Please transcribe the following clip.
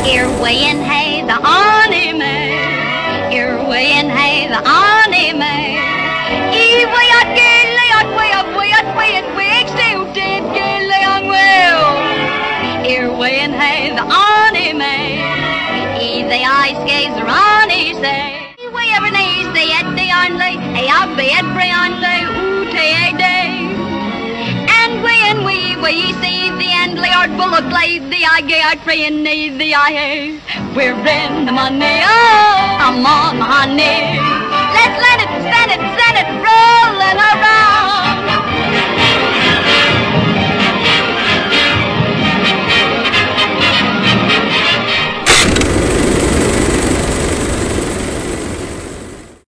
Here way in hay the honey may. Here way in hay the honey may. Way out gay out way up way out way and way still dead gay on well. Here way in hay the honey may. The ice skates the Ronnie say. Way ever nays they at the only. Hey I bet bray on day ooh tay day. And we see the end Lord bullock lay the I gay out praying need the I hay. We're in the money, oh, I'm on the honey. Let's let it, stand it,